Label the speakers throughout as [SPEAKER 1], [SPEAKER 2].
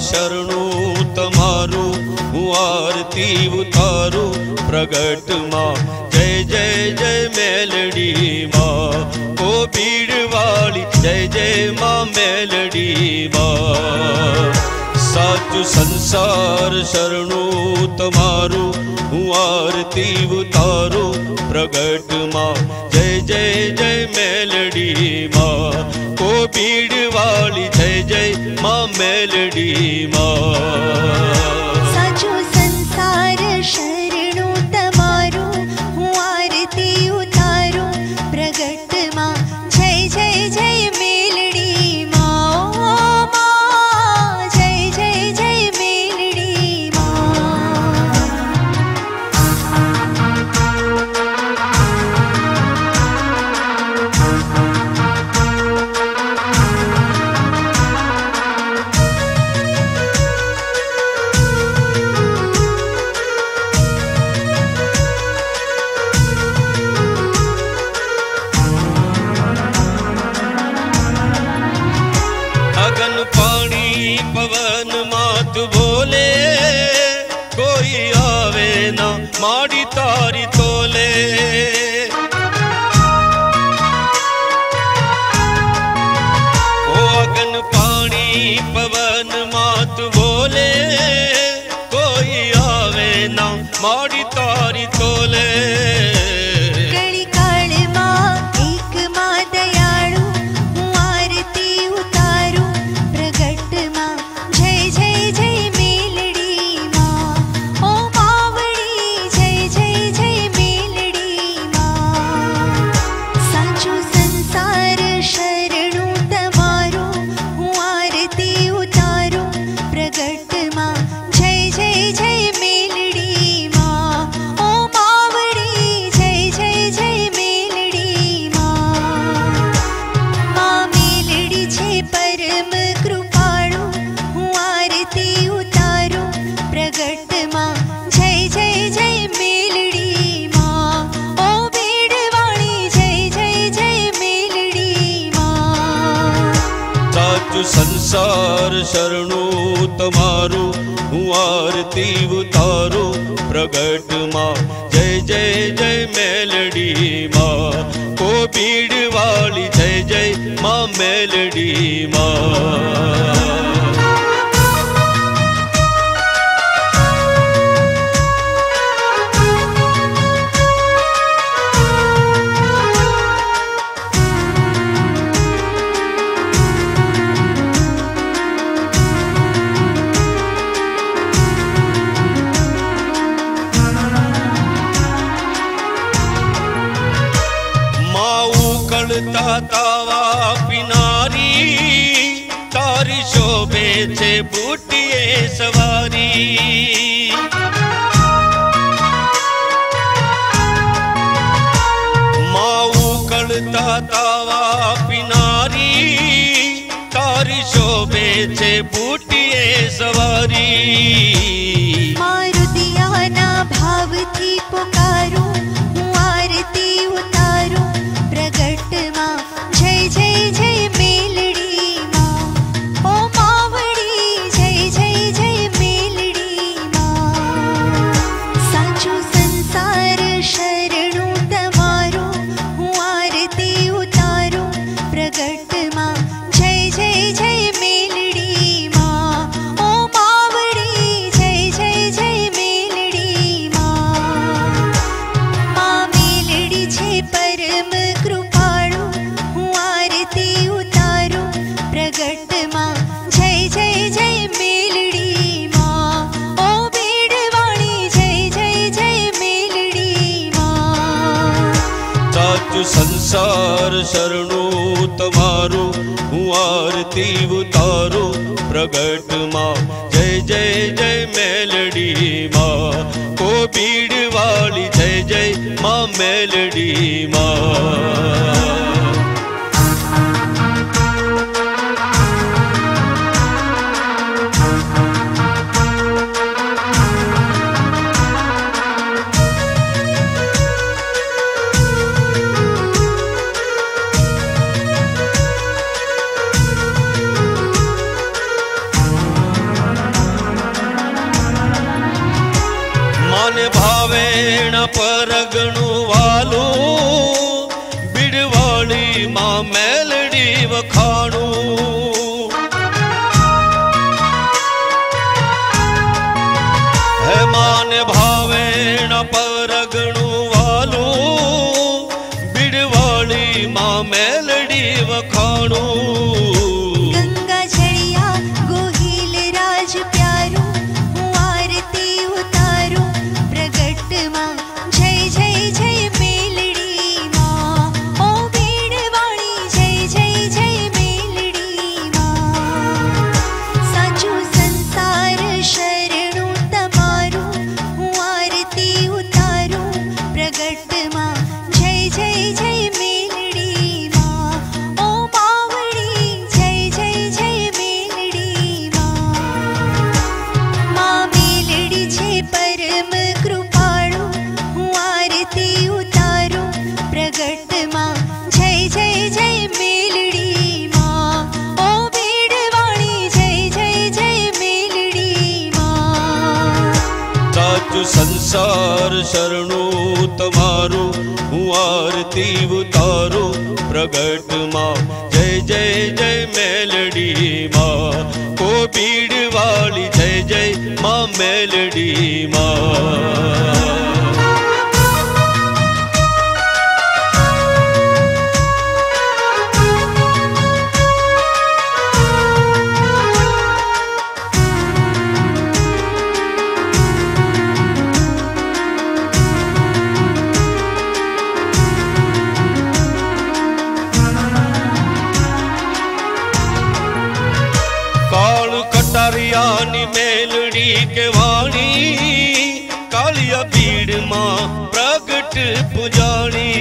[SPEAKER 1] शरणु तमारू हूँ आरती उतारू प्रगट माँ जय जय जय मेलडी माँ ओ भीड़ वाली जय जय माँ मेलडी माँ साचु संसार शरणु तमारू हूँ आरती उतारू प्रगट माँ जय जय जय मेलडी माँ ओ भीड़ वाली जय जय माँ मेलडी माँ
[SPEAKER 2] साचो संसार शरणु तमारू हूँ आरती उतारू प्रगट माँ जय जय जय मेलडी माँ जय जय जय मेलडी माँ
[SPEAKER 1] अगन पानी पवन मात बोले कोई आवे ना माड़ी तारी तोले ओ अगन पानी पवन मात बोले कोई आवे ना माड़ी तारी तोले
[SPEAKER 2] कड़ी काल माँ एक माँ दयालु हूँ आरती उतारू प्रगट माँ जय जय जय मेलडी माँ ओ मावड़ी जय जय जय मेलडी माँ साचो संसार शरणु तमारू हूँ आरती उतारू प्रगट माँ जय जय जय मेलडी माँ ओ मावड़ी जय जय जय मेलडी माँ मेलडी छे परम कृपाळु हूँ आरती उतारू प्रगट माँ जय जय जय मेलडी माँ ओ भीड़वाणी जय जय जय मेलडी माँ
[SPEAKER 1] साचु संसार शरणु तमारू हूँ आरती उतारू प्रगट माँ जय जय जय मेलडी माँ ओ भीड़ वाली जय जय माँ मेलडी माँ उकलता तावा पिनारी तारी शोभे छे बूटिए सवारी माँ उकलता तावा पिनारी तारी शोभे छे बूटिए सवारी
[SPEAKER 2] मारुतियाना भावथी पुकारू हूँ आरती उतारू प्रगट माँ जय जय जय मेलडी माँ ओ मावड़ी जय जय जय मेलडी माँ साचो संसार शरणु तमारू हूँ आरती उतारू प्रगट माँ जय जय जय मेलडी माँ ओ मावड़ी जय जय जय मेलडी माँ मेलडी छे परम कृपाळु हूँ आरती उतारू प्रगट माँ जय जय जय मेलडी माँ ओ भीड़वाणी जय जय जय मेलडी माँ
[SPEAKER 1] साचु संसार शरणु तमारू हूँ आरती उतारू प्रगट माँ जय जय जय मेलडी माँ ओ भीड़ वाली जय जय माँ मेलडी माँ न परगणु वालो बिड़वाली मां मेलडी वखाणू है मान भावे न परगणु वालो बिड़वाली मां मेलडी वखाणू
[SPEAKER 2] गंगा जड़िया गोहिल राज प्यारो हूँ आरती उतारो प्रगट मां जय जय जय मेलडी मां ओ बीड़वाणी जय जय जय मेलडी मां साचो संसार शरणु तमारो हूँ आरती उतारो प्रगट मां जय जय जय मेलडी मां ओ मावड़ी जय जय जय मेलडी मां मेलडी छे परम कृपाळु हूँ आरती उतारो प्रगट मां जय जय जय मेलडी मां ओ बीड़वाणी जय जय जय मेलडी मां
[SPEAKER 1] साचु संसार शरणु तमारो हूँ आरती उतारो प्रगट मां जय जय जय मेलडी मां को बीड़ वाली जय जय मां मेलडी मां कटारियानी मेलडी के वाणी कालिया बीड़ मां प्रगट पुजाणी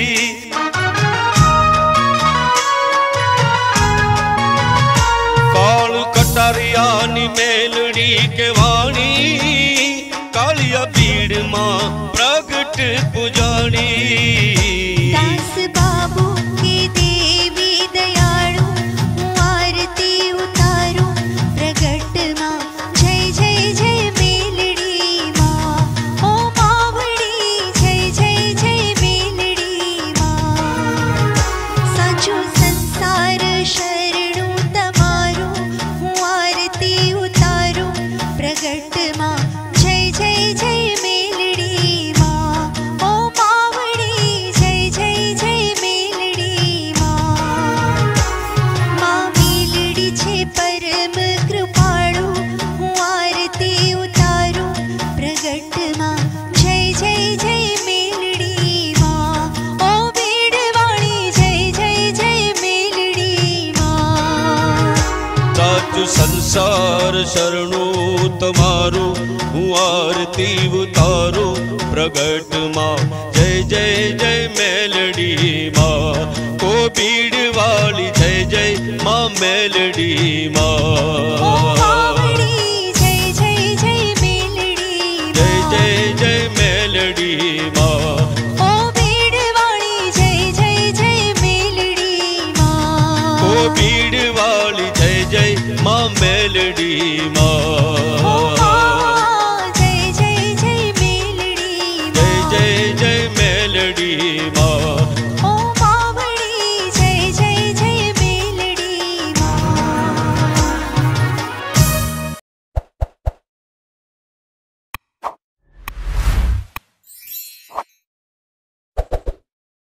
[SPEAKER 1] काल कटारियानी मेलडी के वाणी कालिया बीड़ मां प्रगट पुजाणी
[SPEAKER 2] दास बाबू के देवी दयाळु हूँ आरती उतारो प्रगट मां जय जय जय मेलडी मां ओ मावड़ी जय जय जय मेलडी मां साचो संसार शरणु तमारो हूँ आरती उतारो प्रगट मां जय जय जय मेलडी मां ओ मावड़ी जय जय जय मेलडी मां मेलडी छे परम कृपाळु हूँ आरती उतारो प्रगट मां जय जय जय मेलडी मां ओ बीड़वाणी जय जय जय मेलडी मां
[SPEAKER 1] साचु संसार शरणु तमारो हूँ आरती उतारो प्रगट मां जय जय जय मेलडी मां को बीड़ वाली जय जय मां मेलडी
[SPEAKER 2] ओ
[SPEAKER 1] मां
[SPEAKER 2] मावड़ी जय जय जय मेलडी
[SPEAKER 1] जय जय जय मेलडी मां
[SPEAKER 2] ओ बीड़वाणी जय जय जय मेलडी मां
[SPEAKER 1] को बीड़ वाली जय जय मां मेलडी मां